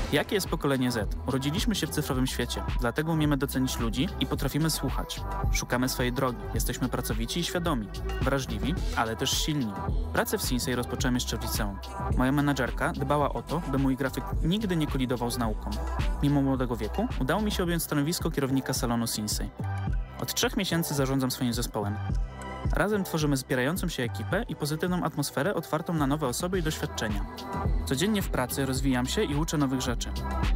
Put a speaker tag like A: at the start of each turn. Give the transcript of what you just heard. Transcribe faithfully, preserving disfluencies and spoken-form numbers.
A: Jakie jest pokolenie Z? Urodziliśmy się w cyfrowym świecie, dlatego umiemy docenić ludzi i potrafimy słuchać. Szukamy swojej drogi, jesteśmy pracowici i świadomi, wrażliwi, ale też silni. Pracę w Sinsei rozpocząłem jeszcze w liceum. Moja menadżerka dbała o to, by mój grafik nigdy nie kolidował z nauką. Mimo młodego wieku udało mi się objąć stanowisko kierownika salonu Sinsei. Od trzech miesięcy zarządzam swoim zespołem. Razem tworzymy zbierającą się ekipę i pozytywną atmosferę otwartą na nowe osoby i doświadczenia. Codziennie w pracy rozwijam się i uczę nowych rzeczy.